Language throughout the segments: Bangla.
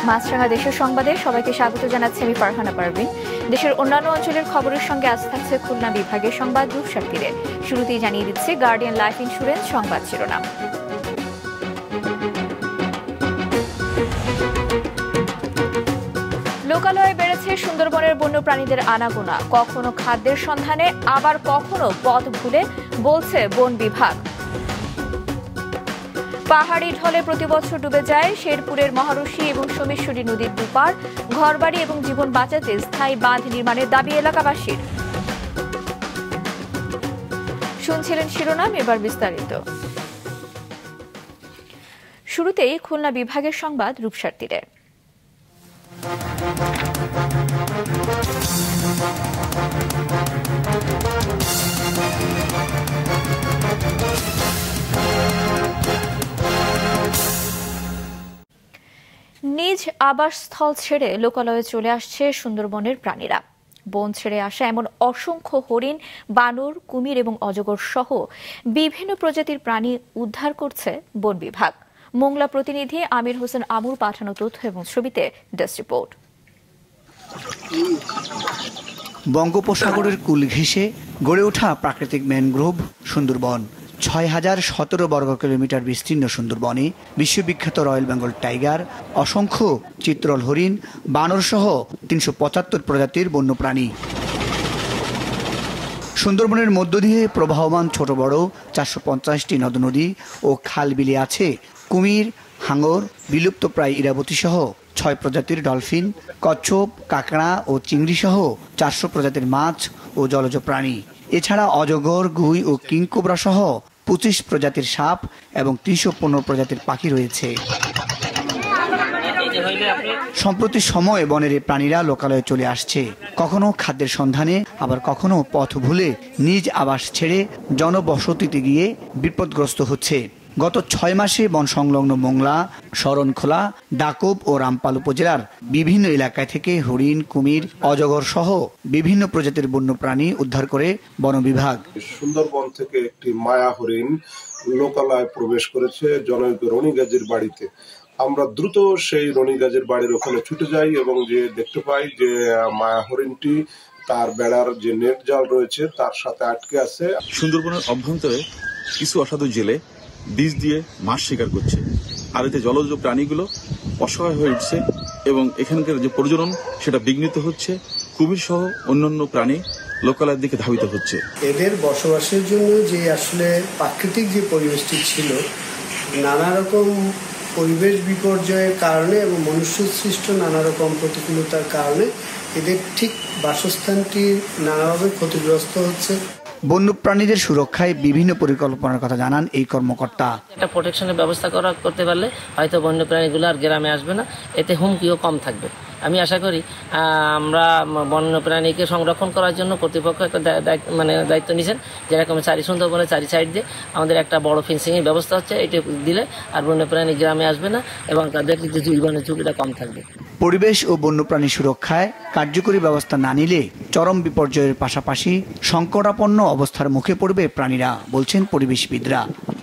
মাছরাঙা দেশের সংবাদে সবাইকে স্বাগত জানাচ্ছি আমি ফারহানা পারভিন। দেশের অন্যান্য অঞ্চলের খবরের সঙ্গে আজ থাকছে খুলনা বিভাগের সংবাদ রূপসার তীরে। শুরুতেই জানিয়ে দিচ্ছি গার্ডিয়ান লাইফ ইন্স্যুরেন্স সংবাদ শিরোনাম। লোকালয়ে বেড়েছে সুন্দরবনের বন্যপ্রাণীদের আনাগোনা, কখনো খাদ্যের সন্ধানে আবার কখনো পথ ভুলে, বলছে বন বিভাগ। পাহাড়ি ঢলে প্রতি বছর ডুবে যায় শেরপুরের মহারশী এবং সোমেশ্বরী নদীর দুপার। ঘরবাড়ি এবং জীবন বাঁচাতে স্থায়ী বাঁধ নির্মাণের দাবি এলাকাবাসীর। শুনছিলেন শিরোনাম, এবার বিস্তারিত। শুরুতেই খুলনা বিভাগের সংবাদ রূপসার তীরে। নিজ আবাসস্থল ছেড়ে লোকালয়ে চলে আসছে সুন্দরবনের প্রাণীরা। বন ছেড়ে আসা এমন অসংখ্য হরিণ, বানর, কুমির এবং অজগর সহ বিভিন্ন প্রজাতির প্রাণী উদ্ধার করছে বন বিভাগ। মোংলা প্রতিনিধি আমির হোসেন আমুর পাঠানো তথ্য এবং ছবিতে ডেস্ক রিপোর্ট। বঙ্গোপসাগরের কূল ঘেঁষে গড়ে ওঠা প্রাকৃতিক ম্যানগ্রোভ সুন্দরবন। ৬,০১৭ বর্গ কিলোমিটার বিস্তীর্ণ সুন্দরবনে বিশ্ববিখ্যাত রয়্যাল বেঙ্গল টাইগার, অসংখ্য চিত্রল হরিণ, বানর সহ ৩৭৫ প্রজাতির বন্যপ্রাণী। সুন্দরবনের মধ্য দিয়ে প্রবাহমান ছোট বড় ৪৫০টি নদ নদী ও খাল বিলে আছে কুমির, হাঙর, বিলুপ্তপ্রায় ইরাবতী সহ ৬ প্রজাতির ডলফিন, কচ্ছপ, কাঁকড়া ও চিংড়ি সহ ৪০০ প্রজাতির মাছ ও জলজ প্রাণী। এছাড়া অজগর, গুই ও কিংকোবরা সহ ২৫ প্রজাতির সাপ এবং ৩১৫ প্রজাতির পাখি রয়েছে। সম্প্রতি সময়ে বনের এই প্রাণীরা লোকালয়ে চলে আসছে, কখনো খাদ্যের সন্ধানে, আবার কখনো পথ ভুলে নিজ আবাস ছেড়ে জনবসতিতে গিয়ে বিপদগ্রস্ত হচ্ছে। গত ৬ মাসে বন সংলগ্ন মোংলা, শরণখোলা, ডাকব ও রামপাল উপজেলার বিভিন্ন এলাকা থেকে হরিণ, কুমির, অজগর সহ বিভিন্ন প্রজাতির বন্যপ্রাণী উদ্ধার করে বন বিভাগ। সুন্দরবন থেকে একটি মায়া হরিণ লোকালয়ে প্রবেশ করেছে জনৈক রনিগাজীর বাড়িতে। আমরা দ্রুত সেই রনিগাজীর বাড়ির ওখানে ছুটে যাই এবং যে দেখতে পাই যে মায়া হরিণটি তার বেড়ার যে নেট জাল রয়েছে তার সাথে আটকে আছে। সুন্দরবনের অভ্যন্তরে কিছু অসাধু জেলে বীজ দিয়ে মাছ শিকার করছে, আর এতে জলজ প্রাণীগুলো অসহায় হয়ে উঠছে এবং এখানকার যে প্রজনন সেটা বিঘ্নিত হচ্ছে। কুমির সহ অন্যান্য প্রাণী লোকালয়ের দিকে ধাবিত হচ্ছে। এদের বসবাসের জন্য যে আসলে প্রাকৃতিক যে পরিবেশটি ছিল, নানা রকম পরিবেশ বিপর্যয়ের কারণে এবং মনুষ্য সৃষ্ট নানা রকম প্রতিকূলতার কারণে এদের ঠিক বাসস্থানটি নানাভাবে ক্ষতিগ্রস্ত হচ্ছে। বন্যপ্রাণীদের সুরক্ষায় বিভিন্ন পরিকল্পনার কথা জানান এই কর্মকর্তা। একটা প্রোটেকশনের ব্যবস্থা করতে পারলে হয়তো বন্যপ্রাণীগুলো আর গ্রামে আসবে না, এতে হুমকিও কম থাকবে। আমি আশা করি আমরা বন্যপ্রাণীকে সংরক্ষণ করার জন্য কর্তৃপক্ষ একটা দায়িত্ব নিয়েছেন, যেরকম সুন্দরবনের ৪ সাইড দিয়ে আমাদের একটা বড় ফেন্সিংয়ের ব্যবস্থা হচ্ছে। এটি দিলে আর বন্যপ্রাণী গ্রামে আসবে না এবং তাদের যে জীবনের ঝুঁকিটা কম থাকবে। পরিবেশ ও বন্যপ্রাণী সুরক্ষায় কার্যকরী ব্যবস্থা না নিলে চরম বিপর্যয়ের পাশাপাশি সংকটাপন্ন অবস্থার মুখে পড়বে প্রাণীরা, বলছেন পরিবেশবিদরা।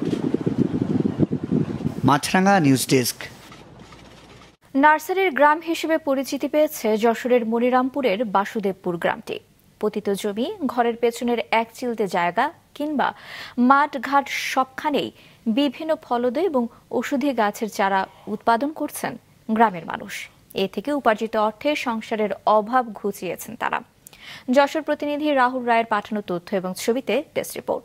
মাছরাঙা নিউজ ডেস্ক। নার্সারির গ্রাম হিসেবে পরিচিতি পেয়েছে যশোরের মনিরামপুরের বাসুদেবপুর গ্রামটি। পতিত জমি, ঘরের পেছনের এক চিলতে জায়গা কিংবা মাঠ ঘাট সবখানেই বিভিন্ন ফলদ এবং ওষুধি গাছের চারা উৎপাদন করছেন গ্রামের মানুষ। এ থেকে উপার্জিত অর্থে সংসারের অভাব ঘুচিয়েছেন তারা। যশোর প্রতিনিধি রাহুল রায়ের পাঠানো তথ্য এবং ছবিতে ডেস্ক রিপোর্ট।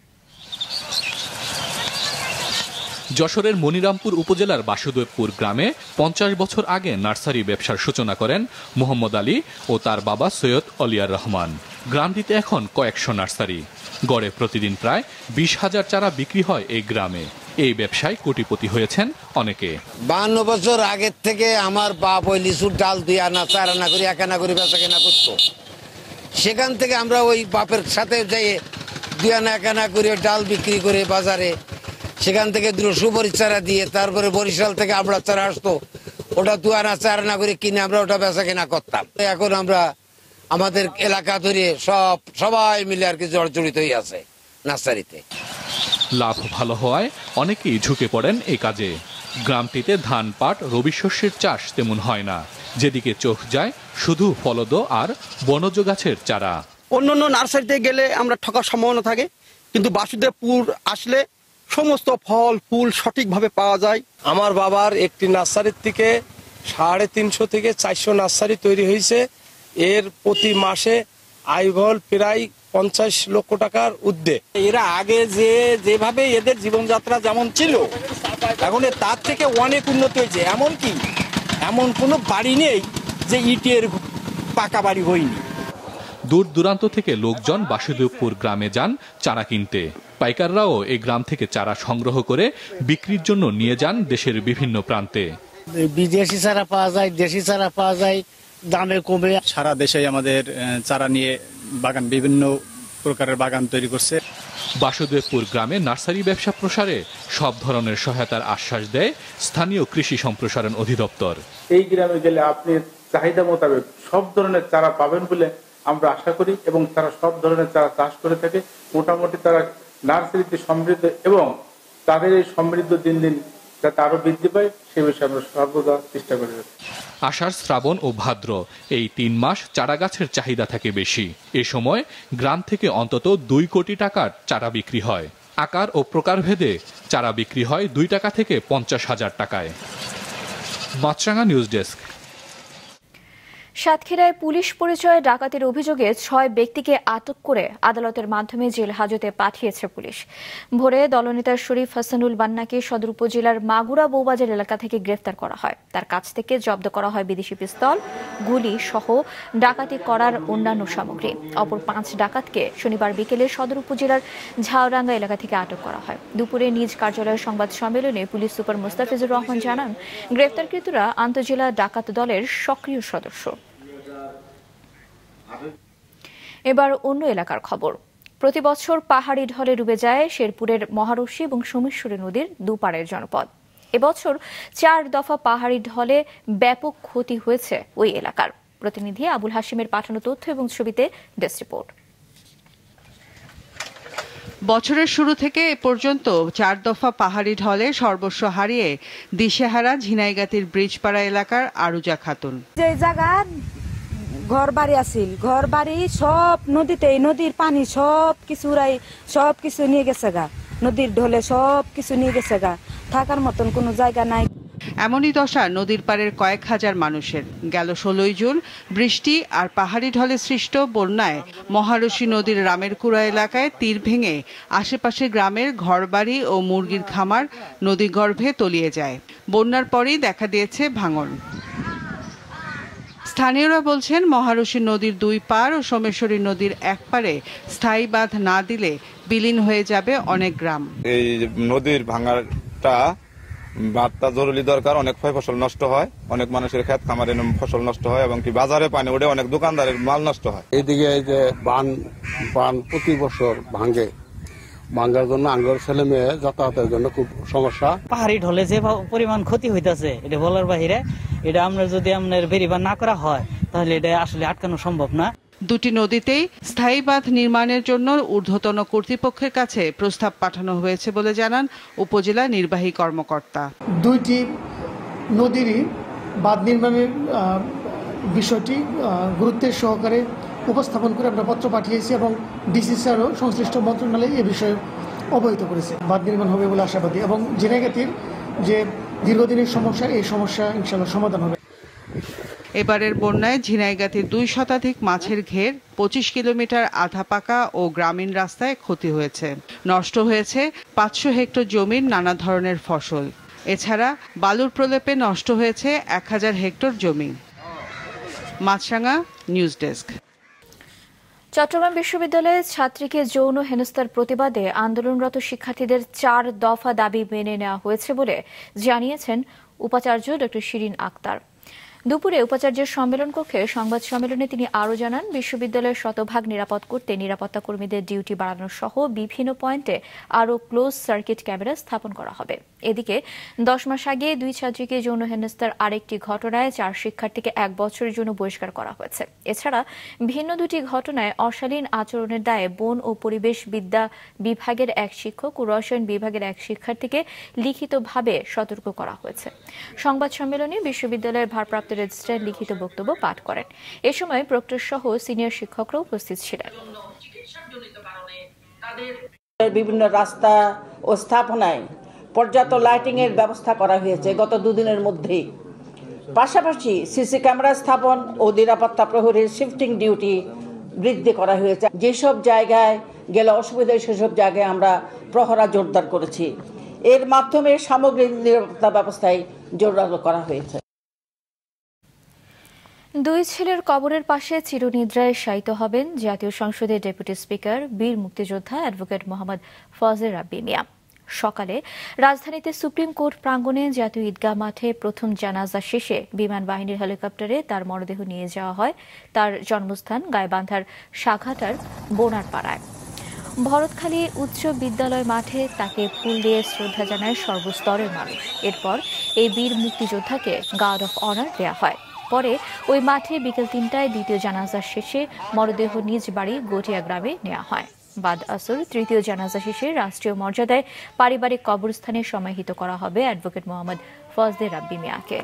যশোরের মনিরামপুর উপজেলার বাসুদেবপুর গ্রামে ৫০ বছর আগে নার্সারি ব্যবসার সূচনা করেন মোহাম্মদ আলী ও তার বাবা সৈয়দ অলিয়ার রহমান। গ্রামটিতে এখন কয়েকশো নার্সারি, গড়ে প্রতিদিন প্রায় ২০,০০০ চারা বিক্রি হয় এই গ্রামে। এই ব্যবসায় কোটিপতি হয়েছেন অনেকে। ৫২ বছর আগের থেকে আমার বাপ ওই লিচুর ডাল ২ আনা ৪ আনা করে ১ আনা করে বেচা কেনা করতো। সেখান থেকে আমরা ওই বাপের সাথে যাই ২ আনা ১ আনা করে ডাল বিক্রি করে বাজারে, সেখান থেকে সুপারি চারা দিয়ে তারপরে বরিশাল থেকে আমরা চারা আসতো, ওটা ২ আনা ৪ আনা করে কিনে আমরা ওটা বেচা কেনা করতাম। এখন আমরা আমাদের এলাকা ধরে সবাই মিলে আর কি জড়িত হয়ে আছে নার্সারিতে। লাভ ভালো হওয়ায় অনেকেই ঝুঁকে পড়েন এই কাজে। গ্রামটিতে ধান, পাট, রবি শস্যের চাষ তেমন হয় না। যেদিকে চোখ যায় শুধু ফলদ আর বনজ গাছের চারা। অন্যান্য নার্সারিতে গেলে আমরা ঠকার সম্ভাবনা থাকে, কিন্তু বাসুদেবপুর আসলে সমস্ত ফল ফুল সঠিকভাবে পাওয়া যায়। আমার বাবার একটি নার্সারির থেকে 350 থেকে 400 নার্সারি তৈরি হয়েছে। এর প্রতি মাসে আয়বল প্রায় 50 লক্ষ টাকার ঊর্ধ্বে। এরা আগে যেভাবে এদের জীবনযাত্রা যেমন ছিল, এখন তার থেকে অনেক উন্নতি হয়েছে। এমনকি এমন কোনো বাড়ি নেই যে ইটের পাকা বাড়ি হয়নি। দূর দূরান্ত থেকে লোকজন বাসুদেবপুর গ্রামে যান চারা কিনতে। পাইকাররাও এই গ্রাম থেকে চারা সংগ্রহ করে বিক্রির জন্য নিয়ে যান দেশের বিভিন্ন প্রান্তে। বিদেশি চারা পাওয়া যায়, দেশি চারা পাওয়া যায়, দামে কমে। সারা দেশে আমাদের চারা নিয়ে বাগান, বিভিন্ন প্রকারের বাগান তৈরি করছে। বাসুদেবপুর গ্রামে নার্সারি ব্যবসা প্রসারে সব ধরনের সহায়তার আশ্বাস দেয় স্থানীয় কৃষি সম্প্রসারণ অধিদপ্তর। এই গ্রামে গেলে আপনি চাহিদা মোতাবেক সব ধরনের চারা পাবেন বলে আমরা আশা করি, এবং তারা সব ধরনের চারা চাষ করে থাকে। মোটামুটি তারা নার্সারিতে সমৃদ্ধ, এবং তাদের এই সমৃদ্ধ দিন দিন যাতে আরো বৃদ্ধি পায় সে বিষয়ে আমরা সর্বদা চেষ্টা করে যাচ্ছি। আষাঢ়, শ্রাবণ ও ভাদ্র এই 3 মাস চারা গাছের চাহিদা থাকে বেশি। এ সময় গ্রাম থেকে অন্তত 2 কোটি টাকার চারা বিক্রি হয়। আকার ও প্রকারভেদে চারা বিক্রি হয় 2 টাকা থেকে 50,000 টাকায়। Maasranga news desk. সাতক্ষীরায় পুলিশ পরিচয়ে ডাকাতির অভিযোগে 6 ব্যক্তিকে আটক করে আদালতের মাধ্যমে জেল হাজতে পাঠিয়েছে পুলিশ। ভোরে দলনেতা শরীফ হাসানুল বান্নাকে সদর উপজেলার মাগুরা বৌবাজার এলাকা থেকে গ্রেফতার করা হয়। তার কাছ থেকে জব্দ করা হয় বিদেশি পিস্তল, গুলি সহ ডাকাতি করার অন্যান্য সামগ্রী। অপর 5 ডাকাতকে শনিবার বিকেলে সদর উপজেলার ঝাউরাঙ্গা এলাকা থেকে আটক করা হয়। দুপুরে নিজ কার্যালয়ের সংবাদ সম্মেলনে পুলিশ সুপার মোস্তাফিজুর রহমান জানান, গ্রেফতারকৃতরা আন্তঃজেলা ডাকাত দলের সক্রিয় সদস্য। এবার অন্য এলাকার খবর। প্রতি বছর পাহাড়ি ঢলে ডুবে যায় শেরপুরের মহারশী এবং সোমেশ্বরী নদীর দুপাড়ের জনপদ। এবছর 4 দফা পাহাড়ি ঢলে ব্যাপক ক্ষতি হয়েছে ওই এলাকার। প্রতিনিধি আবুল হাশিমের পাঠানো তথ্য এবং ছবিতে ডেস্ক রিপোর্ট। বছরের শুরু থেকে এ পর্যন্ত 4 দফা পাহাড়ি ঢলে সর্বস্ব হারিয়ে দিশেহারা ঝিনাইগাতির ব্রিজপাড়া এলাকার আরুজা খাতুন। যে জায়গা ঘর বাড়ি আছিল, ঘর বাড়ি সব নদীতে, নদীর পানি সব কিছু নিয়ে গেছে গা, নদীর ঢলে সব কিছু নিয়ে গেছে গা, থাকার মতন কোনো জায়গা নাই। এমনই দশা নদীর পাড়ের কয়েক হাজার মানুষের। গেল 16 জুন বৃষ্টি আর পাহাড়ি ঢলে সৃষ্ট বন্যায় মহারশী নদীর রামেরকুড়া এলাকায় তীর ভেঙে আশেপাশের গ্রামের ঘরবাড়ি ও মুরগির খামার নদীগর্ভে তলিয়ে যায়। বন্যার পরেই দেখা দিয়েছে ভাঙন। স্থানীয়রা বলছেন, মহারশী নদীর 2 পার ও সোমেশ্বরী নদীর 1 পারে স্থায়ী বাঁধ না দিলে বিলীন হয়ে যাবে অনেক গ্রাম। এই নদীর ভাঙাটা বাঁধটা জরুরি দরকার। অনেক ফসল নষ্ট হয়, অনেক মানুষের ক্ষেত খামারের ফসল নষ্ট হয়, এবং কি বাজারে পানি উঠে অনেক দোকানদারের মাল নষ্ট হয়। এইদিকে এই যে বান প্রতি বছর ভাঙার জন্য আঙ্গর ছেলে মেয়ে যাতায়াতের জন্য খুব সমস্যা। পাহাড়ি ঢলে যে পরিমাণ ক্ষতি হইতেছে এটা বলার বাহিরে। এটা আমরা যদি আমাদের বেরিবার না করা হয় তাহলে এটা আসলে আটকানো সম্ভব না। 2টি নদীতেই স্থায়ী বাঁধ নির্মাণের জন্য ঊর্ধ্বতন কর্তৃপক্ষের কাছে প্রস্তাব পাঠানো হয়েছে বলে জানান উপজেলা নির্বাহী কর্মকর্তা। 2টি নদীরই বাঁধ নির্মাণের বিষয়টি গুরুত্বের সহকারে উপস্থাপন করে আমরা পত্র পাঠিয়েছি, এবং ডিসি স্যারও সংশ্লিষ্ট মন্ত্রণালয়ে এ বিষয়ে অবহিত করেছে। বাঁধ নির্মাণ হবে বলে আশাবাদী, এবং ঝিনাইগাতির যে দীর্ঘদিনের সমস্যা, এই সমস্যা ইনশাআল্লাহ সমাধান হবে। এবারের বন্যায় ঝিনাইগাতির 2 শতাধিক মাছের ঘের, 25 কিলোমিটার আধা পাকা ও গ্রামীণ রাস্তায় ক্ষতি হয়েছে। নষ্ট হয়েছে 500 হেক্টর জমির নানা ধরনের ফসল। এছাড়া বালুর প্রলেপে নষ্ট হয়েছে 1000 হেক্টর জমি। মাছরাঙা নিউজ ডেস্ক। চট্টগ্রাম বিশ্ববিদ্যালয়ে ছাত্রীকে যৌন হেনস্থার প্রতিবাদে আন্দোলনরত শিক্ষার্থীদের 4 দফা দাবি মেনে নেওয়া হয়েছে বলে জানিয়েছেন উপাচার্য ড. শিরিন আক্তার। দুপুরে উপাচার্যের সম্মেলন কক্ষে সংবাদ সম্মেলনে তিনি আরও জানান, বিশ্ববিদ্যালয়ের শতভাগ নিরাপদ করতে নিরাপত্তা কর্মীদের ডিউটি বাড়ানো সহ বিভিন্ন পয়েন্টে আরও ক্লোজ সার্কিট ক্যামেরা স্থাপন করা হবে। এদিকে 10 মাস আগে 2 ছাত্রীকে যৌন হেনস্থার আরেকটি ঘটনায় 4 শিক্ষার্থীকে 1 বছরের জন্য বহিষ্কার করা হয়েছে। এছাড়া ভিন্ন 2টি ঘটনায় অশালীন আচরণের দায়ে বন ও পরিবেশ বিদ্যা বিভাগের এক শিক্ষক ও রসায়ন বিভাগের এক শিক্ষার্থীকে লিখিতভাবে সতর্ক করা হয়েছে। সংবাদ সম্মেলনে বিশ্ববিদ্যালয়ের ভারপ্রাপ্ত রেজিস্ট্রার লিখিত বক্তব্য পাঠ করেন। এ সময় প্রক্টর সহ সিনিয়র শিক্ষকরা উপস্থিত ছিলেন। বিভিন্ন রাস্তা ও স্থাপনায় পর্যাপ্ত লাইটিং এর ব্যবস্থা করা হয়েছে গত 2 দিনের মধ্যে। পাশাপাশি সিসি ক্যামেরা স্থাপন ও নিরাপত্তা প্রহরীর শিফটিং ডিউটি বৃদ্ধি করা হয়েছে। যেসব জায়গায় গেলে অসুবিধা সেসব জায়গায় আমরা প্রহরা জোরদার করেছি। এর মাধ্যমে সামগ্রিক নিরাপত্তা ব্যবস্থায় জোরদার করা হয়েছে। 2 ছেলের কবরের পাশে চিরনিদ্রায় শায়িত হবেন জাতীয় সংসদের ডেপুটি স্পিকার বীর মুক্তিযোদ্ধা অ্যাডভোকেট মোহাম্মদ ফজলে রাব্বি মিয়া। সকালে রাজধানীতে সুপ্রিম কোর্ট প্রাঙ্গণে জাতীয় ঈদগাহ মাঠে প্রথম জানাজা শেষে বিমান বাহিনীর হেলিকপ্টারে তার মরদেহ নিয়ে যাওয়া হয় তার জন্মস্থান গাইবান্ধার সাঘাটার বোনারপাড়ায়। ভরতখালী উচ্চ বিদ্যালয় মাঠে তাকে ফুল দিয়ে শ্রদ্ধা জানায় সর্বস্তরের মানুষ। এরপর এই বীর মুক্তিযোদ্ধাকে গার্ড অফ অনার দেওয়া হয়। পরে ওই মাঠে বিকেল 3টায় দ্বিতীয় জানাজা শেষে মরদেহ নিজ বাড়ি গটিয়া গ্রামে নেওয়া হয়। বাদ আসর তৃতীয় জানাজা শেষে রাষ্ট্রীয় মর্যাদায় পারিবারিক কবরস্থানে সমাহিত করা হবে অ্যাডভোকেট মোহাম্মদ ফজলে রাব্বি মিয়াকে।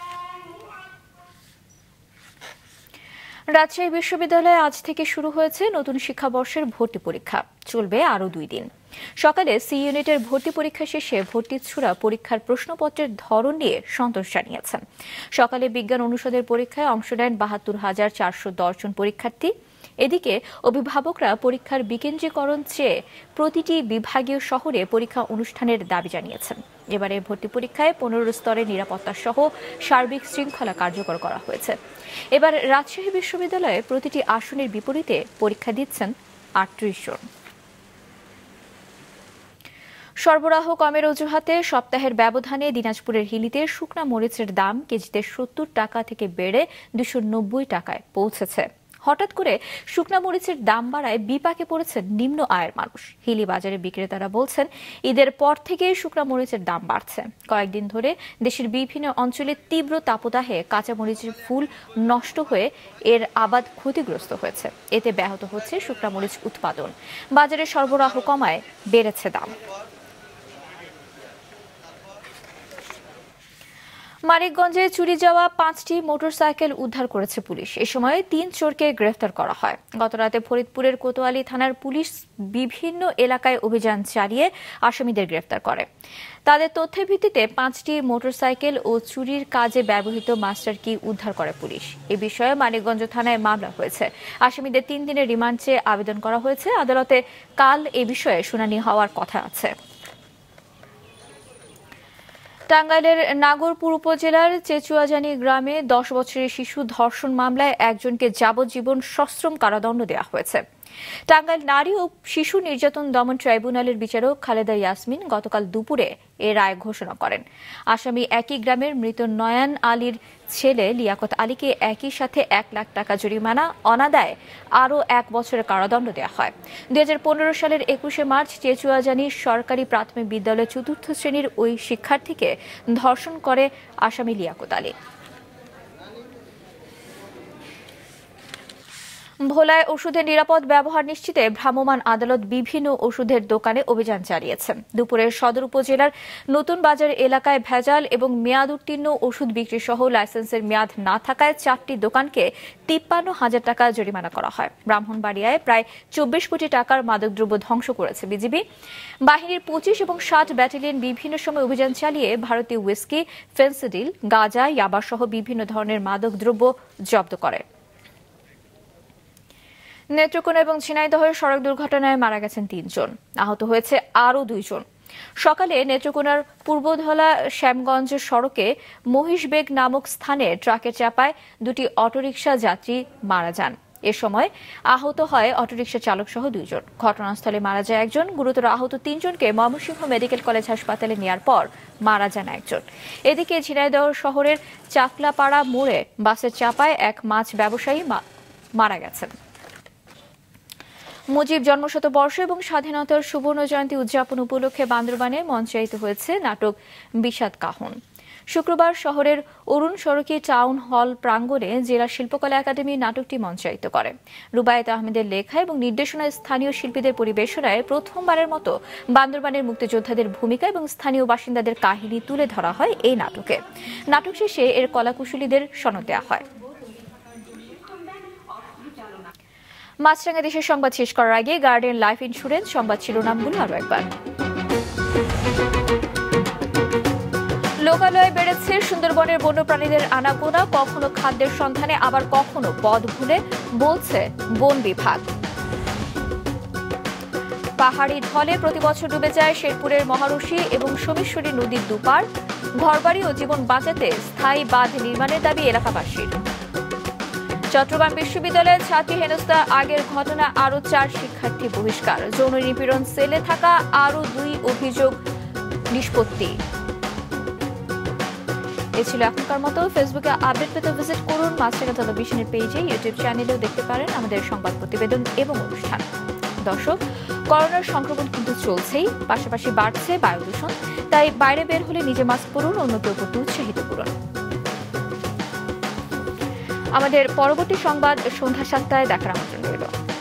রাজশাহী বিশ্ববিদ্যালয়ে আজ থেকে শুরু হয়েছে নতুন শিক্ষাবর্ষের ভর্তি পরীক্ষা। চলবে আরও 2 দিন। সকালে সি ইউনিটের ভর্তি পরীক্ষা শেষে ভর্তিচ্ছুরা পরীক্ষার প্রশ্নপত্রের ধরন নিয়ে সন্তোষ জানিয়েছেন। সকালে বিজ্ঞান অনুষদের পরীক্ষায় অংশ নেন ৭২,৪১০ জন পরীক্ষার্থী। এদিকে অভিভাবকরা পরীক্ষার বিকেন্দ্রীকরণ চেয়ে প্রতিটি বিভাগীয় শহরে পরীক্ষা অনুষ্ঠানের দাবি জানিয়েছেন। এবারে ভর্তি পরীক্ষায় 15 স্তরের নিরাপত্তা সহ সার্বিক শৃঙ্খলা কার্যকর করা হয়েছে। এবার রাজশাহী বিশ্ববিদ্যালয়ে প্রতিটি আসনের বিপরীতে পরীক্ষা দিচ্ছেন ৩৮ জন। সরবরাহ কমের অজুহাতে সপ্তাহের ব্যবধানে দিনাজপুরের হিলিতে শুকনা মরিচের দাম কেজিতে ৭০ টাকা থেকে বেড়ে ২৯০ টাকায় পৌঁছেছে। হঠাৎ করে শুকনা মরিচের দাম বাড়ায় বিপাকে পড়েছেন নিম্ন আয়ের মানুষ। হিলি বাজারে বিক্রেতারা বলছেন, ঈদের পর থেকেই শুকনা মরিচের দাম বাড়ছে। কয়েকদিন ধরে দেশের বিভিন্ন অঞ্চলে তীব্র তাপদাহে কাঁচা মরিচের ফুল নষ্ট হয়ে এর আবাদ ক্ষতিগ্রস্ত হয়েছে। এতে ব্যাহত হচ্ছে শুকনা মরিচ উৎপাদন। বাজারে সরবরাহ কমায় বেড়েছে দাম। মানিকগঞ্জে চুরি যাওয়া 5টি মোটরসাইকেল উদ্ধার করেছে পুলিশ। এ সময় 3 চোরকে গ্রেফতার করা হয়। গতরাতে ফরিদপুরের কোতোয়ালি থানার পুলিশ বিভিন্ন এলাকায় অভিযান চালিয়ে আসামিদের গ্রেফতার করে। তাদের তথ্যের ভিত্তিতে 5টি মোটরসাইকেল ও চুরির কাজে ব্যবহৃত মাস্টার কি উদ্ধার করে পুলিশ। এ বিষয়ে মানিকগঞ্জ থানায় মামলা হয়েছে। আসামিদের 3 দিনের রিমান্ড চেয়ে আবেদন করা হয়েছে। আদালতে কাল এ বিষয়ে শুনানি হওয়ার কথা আছে। টাঙ্গাইলের নাগরপুর উপজেলার চেচুয়াজানি গ্রামে 10 বছরের শিশু ধর্ষণ মামলায় একজনকে যাবজ্জীবন সশ্রম কারাদণ্ড দেওয়া হয়েছে। টাঙ্গাইল নারী ও শিশু নির্যাতন দমন ট্রাইব্যুনালের বিচারক খালেদা ইয়াসমিন গতকাল দুপুরে এ রায় ঘোষণা করেন। আসামি একই গ্রামের মৃত নয়ন আলীর ছেলে লিয়াকত আলীকে একই সাথে 1 লাখ টাকা জরিমানা, অনাদায়ে আরও 1 বছরের কারাদণ্ড দেওয়া হয়। 2015 সালের 21শে মার্চ চেচুয়াজানি সরকারি প্রাথমিক বিদ্যালয়ের 4র্থ শ্রেণীর ওই শিক্ষার্থীকে ধর্ষণ করে আসামি লিয়াকত আলী। ভোলায় ওষুধের নিরাপদ ব্যবহার নিশ্চিতে ভ্রাম্যমাণ আদালত বিভিন্ন ওষুধের দোকানে অভিযান চালিয়েছে। দুপুরে সদর উপজেলার নতুন বাজার এলাকায় ভেজাল এবং মেয়াদ উত্তীর্ণ ওষুধ বিক্রি সহ লাইসেন্সের মেয়াদ না থাকায় 4টি দোকানকে 53,000 টাকা জরিমানা করা হয়। ব্রাহ্মণবাড়িয়ায় প্রায় 24 কোটি টাকার মাদকদ্রব্য ধ্বংস করেছে বিজিবি। বাহিনীর 25 এবং 60 ব্যাটালিয়ন বিভিন্ন সময় অভিযান চালিয়ে ভারতীয় হুইস্কি, ফেন্সিডিল, গাঁজা, ইয়াবা সহ বিভিন্ন ধরনের মাদকদ্রব্য জব্দ করে। নেত্রকোনা এবং ঝিনাইদহে সড়ক দুর্ঘটনায় মারা গেছেন 3 জন, আহত হয়েছে আরও 2 জন। সকালে নেত্রকোনার পূর্বধলা শ্যামগঞ্জ সড়কে মহিষবেগ নামক স্থানে ট্রাকের চাপায় 2টি অটোরিকশা যাত্রী মারা যান। এ সময় আহত হয় অটোরিকশা চালক সহ 2 জন। ঘটনাস্থলে মারা যায় একজন, গুরুতর আহত 3 জনকে ময়মনসিংহ মেডিকেল কলেজ হাসপাতালে নেওয়ার পর মারা যান একজন। এদিকে ঝিনাইদহ শহরের চাকলাপাড়া মোড়ে বাসের চাপায় এক মাছ ব্যবসায়ী মারা গেছেন। মুজিব জন্মশতবর্ষ এবং স্বাধীনতার সুবর্ণ জয়ন্তী উদযাপন উপলক্ষে বান্দরবানে মঞ্চায়িত হয়েছে নাটক বিষাদ কাহন। শুক্রবার শহরের অরুণ সড়কি টাউন হল প্রাঙ্গণে জেলা শিল্পকলা একাডেমি নাটকটি মঞ্চায়িত করে। রুবায়েত আহমেদের লেখা এবং নির্দেশনায় স্থানীয় শিল্পীদের পরিবেশনায় প্রথমবারের মতো বান্দরবানের মুক্তিযোদ্ধাদের ভূমিকা এবং স্থানীয় বাসিন্দাদের কাহিনী তুলে ধরা হয় এই নাটকে। নাটক শেষে এর কলাকুশলীদের সনদ দেওয়া হয়। মাছরাঙ্গা দেশের সংবাদ শেষ করার আগে গার্ডিয়ান লাইফ ইন্স্যুরেন্স সংবাদ শিরোনামগুলো আরো একবার। লোকালয়ে বেড়েছে সুন্দরবনের বন্যপ্রাণীদের আনাগোনা, কখনো খাদ্যের সন্ধানে আবার কখনো পথ ভুলে, বলছে বন বিভাগ। পাহাড়ি ঢলে প্রতিবছর ডুবে যায় শেরপুরের মহারশি এবং সোমেশ্বরী নদীর দুপার। ঘরবাড়ি ও জীবন বাঁচাতে স্থায়ী বাঁধ নির্মাণের দাবি এলাকাবাসীর। চট্টগ্রাম বিশ্ববিদ্যালয়ের ছাত্রী হেনস্থা আগের ঘটনা আরো 4 শিক্ষার্থী বহিষ্কার। যৌন নিপীড়ন সেলে থাকা আরো 2 অভিযোগ নিষ্পত্তি। এ ছিল এখনকার মতো। ফেসবুকে আপডেট পেতে ভিজিট করুন মাছরাঙ্গা টেলিভিশনের পেজে, ইউটিউব চ্যানেলেও দেখতে পারেন আমাদের সংবাদ প্রতিবেদন এবং অনুষ্ঠান। দর্শক, করোনার সংক্রমণ কিন্তু চলছেই, পাশাপাশি বাড়ছে বায়ু দূষণ। তাই বাইরে বের হলে নিজে মাস্ক পরুন, অন্যকে প্রতি উৎসাহিত করুন। আমাদের পরবর্তী সংবাদ সন্ধ্যা 7টায় দেখার আমন্ত্রণ রইল।